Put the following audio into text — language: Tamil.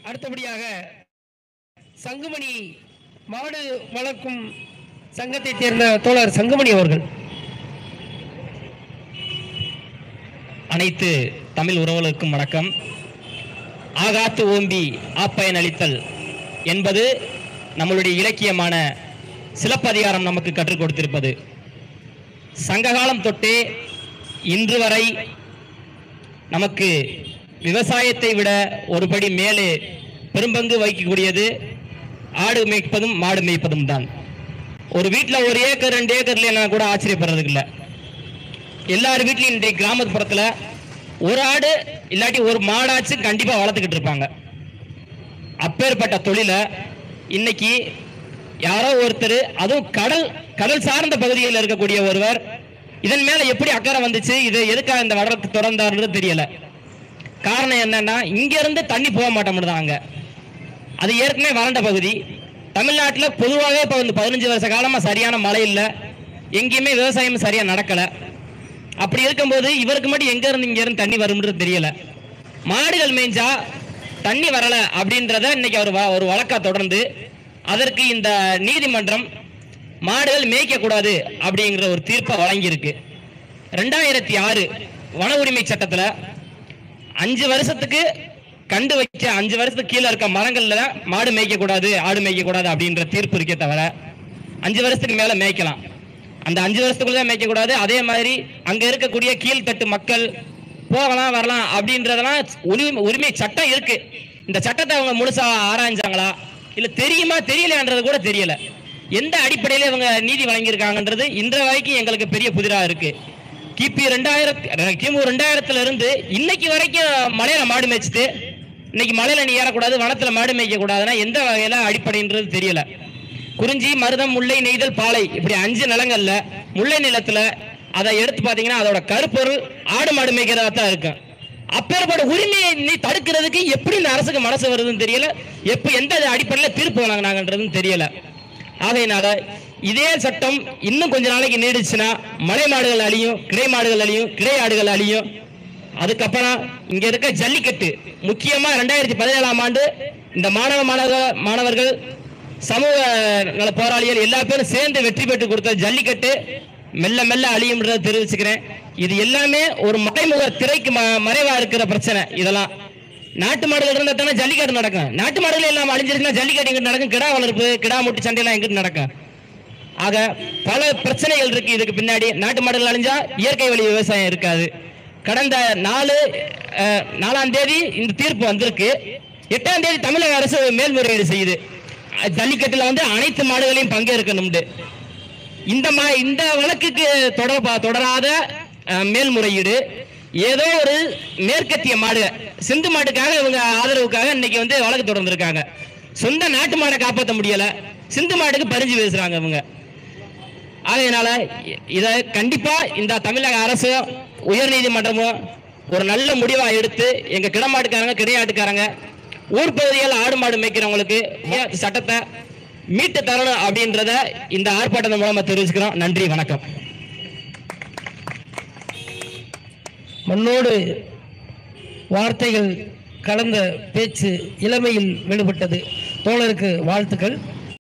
அடுத்தபடியாக சங்குமணி மாடு வளர்க்கும் சங்கத்தை சேர்ந்த தோழர் சங்குமணி அவர்கள். அனைத்து தமிழ் உறவுகளுக்கும் வணக்கம். ஆகாத்து ஓம்பி ஆப்பயன் அளித்தல் என்பது நம்மளுடைய இலக்கியமான சிலப்பதிகாரம் நமக்கு கற்றுக் கொடுத்திருப்பது. சங்ககாலம் தொட்டே இன்று வரை நமக்கு விவசாயத்தை விட ஒருபடி மேலே பெரும்பங்கு வகிக்கக்கூடியது ஆடு மேய்ப்பதும் மாடு மேய்ப்பதும் தான். ஒரு வீட்டில் 1 ஏக்கர் 2 ஏக்கர்ல கூட ஆச்சரியப்படுறதுக்கு இல்லை. எல்லார் வீட்லையும் இன்றைய கிராமப்புறத்தில் ஒரு ஆடு இல்லாட்டி ஒரு மாடாச்சு கண்டிப்பாக வளர்த்துக்கிட்டு இருப்பாங்க. அப்பேற்பட்ட தொழிலை இன்னைக்கு யாரோ ஒருத்தர், அதுவும் கடல் சார்ந்த பகுதியில் இருக்கக்கூடிய ஒருவர், இதன் மேலே எப்படி அக்கறை வந்துச்சு, இது எதுக்காக இந்த வளர்த்து தொடர்ந்தாருன்னு தெரியல. காரணம் என்னன்னா, இங்கிருந்து தண்ணி போக மாட்டோம்னுதாங்க. அது ஏற்கனவே வறண்ட பகுதி. தமிழ்நாட்டில் பொதுவாகவே இப்போ 15 வருஷ காலமாக சரியான மழை இல்லை, எங்கேயுமே விவசாயம் சரியாக நடக்கலை. அப்படி இருக்கும்போது இவருக்கு மட்டும் எங்கேருந்து இங்கேருந்து தண்ணி வரும்ன்றது தெரியல. மாடுகள் மேய்ஞ்சா தண்ணி வரலை அப்படின்றத இன்னைக்கு அவர் ஒரு வழக்கா தொடர்ந்து அதற்கு இந்த நீதிமன்றம் மாடுகள் மேய்க்கக்கூடாது அப்படிங்கிற ஒரு தீர்ப்பை வழங்கியிருக்கு. 2006 வன உரிமை சட்டத்தில் 5 வருஷத்துக்கு கண்டு வைக்க 5 வருஷத்துக்கு கீழே இருக்க மரங்கள்ல மாடு மேய்க்கக்கூடாது ஆடு மேய்க்கக்கூடாது அப்படின்ற தீர்ப்பு இருக்கே தவிர 5 வருஷத்துக்கு மேலே மேய்க்கலாம். அந்த 5 வருஷத்துக்குள்ள மேய்க்கக்கூடாது. அதே மாதிரி அங்கே இருக்கக்கூடிய கீழ்த்தட்டு மக்கள் போகலாம் வரலாம் அப்படின்றதெல்லாம் உரிமை சட்டம் இருக்கு. இந்த சட்டத்தை அவங்க முழுசா ஆராய்ஞ்சாங்களா இல்லை தெரியுமா தெரியலையான்றது கூட தெரியல. எந்த அடிப்படையில் இவங்க நீதி வழங்கியிருக்காங்கன்றது இன்ற வரைக்கும் எங்களுக்கு பெரிய புதிராக இருக்கு. கிமு 2000 இருந்து இன்னைக்கு வரைக்கும் மலையில மாடு மேய்ச்சிட்டு இன்னைக்கு மலையில நீ ஏறக்கூடாது, வனத்தில் மாடு மேய்க்க கூடாதுன்னா எந்த வகையில அடிப்படைன்றது தெரியல. குறிஞ்சி, மருதம், முல்லை, நெய்தல், பாலை இப்படி 5 நிலங்கள்ல முல்லை நிலத்துல அதை எடுத்து பார்த்தீங்கன்னா அதோட கருப்பொருள் ஆடு மாடு மேய்க்கிறதா தான் இருக்கும். அப்பேற்பட்ட உரிமையை நீ தடுக்கிறதுக்கு எப்படி இந்த அரசுக்கு மனசு வருதுன்னு தெரியல. எந்த அடிப்படையில் தீர்ப்பு வழங்கினாங்கன்றதுன்னு தெரியல. ஆகையினால இதே சட்டம் இன்னும் கொஞ்ச நாளைக்கு நீடிச்சுன்னா மலை மாடுகள் அழியும், கிடை மாடுகள் அழியும், கிடை ஆடுகள் அழியும். அதுக்கப்புறம் இங்க இருக்க ஜல்லிக்கட்டு, முக்கியமா 2017ஆம் ஆண்டு இந்த மாணவர்கள் சமூக நல போராளிகள் எல்லா பேரும் சேர்ந்து வெற்றி பெற்று கொடுத்த ஜல்லிக்கட்டு மெல்ல மெல்ல அழியும்ன்றதை தெரிவிச்சுக்கிறேன். இது எல்லாமே ஒரு மறைமுக திரைக்கு மறைவா இருக்கிற பிரச்சனை. இதெல்லாம் நாட்டு மாடுகள் இருந்தால் தானே ஜல்லிக்கட்டு நடக்கும். நாட்டு மாடுகள் எல்லாம் அழிஞ்சிருச்சுன்னா ஜல்லிக்கட்டு எங்கிட்டு நடக்கும்? கிடா வளர்ப்பு, கிடா முட்டு சண்டையெல்லாம் எங்கிட்டு நடக்கும்? ஆக பல பிரச்சனைகள் இருக்கு இதுக்கு பின்னாடி. நாட்டு மாடுகள் அழிஞ்சா இயற்கை வழி விவசாயம் இருக்காது. கடந்த 4ஆம் தேதி இந்த தீர்ப்பு வந்திருக்கு. 8ஆம் தேதி தமிழக அரசு மேல்முறையீடு செய்யுது. ஜல்லிக்கட்டுல அனைத்து மாடுகளையும் பங்கேற்கணும். இந்த வழக்குக்கு தொடராத மேல்முறையீடு ஏதோ ஒரு மேற்கத்திய மாடு, சிந்து மாட்டுக்காக இவங்க ஆதரவுக்காக இன்னைக்கு வழக்கு தொடர்ந்துருக்காங்க. சொந்த நாட்டு மாடை காப்பாற்ற முடியல, சிந்து மாட்டுக்கு பறிஞ்சு பேசுறாங்க இவங்க. ஆகையினால இதை கண்டிப்பா இந்த தமிழக அரசும் உயர் நீதிமன்றமும் ஒரு நல்ல முடிவா எடுத்து எங்க கிடமாட்டுக்காரங்க கிடையாட்டுக்காரங்க ஊர் பகுதியில் ஆடு மாடு மேய்க்கிறவங்களுக்கு சட்டத்தை மீட்டு தரணும் அப்படின்றத இந்த ஆர்ப்பாட்டத்தின் மூலமா தெரிவிச்சுக்கிறோம். நன்றி, வணக்கம். மண்ணோடு வார்த்தைகள் கலந்த பேச்சு இளமையில் வெளிப்பட்டது. தோழருக்கு வாழ்த்துக்கள்.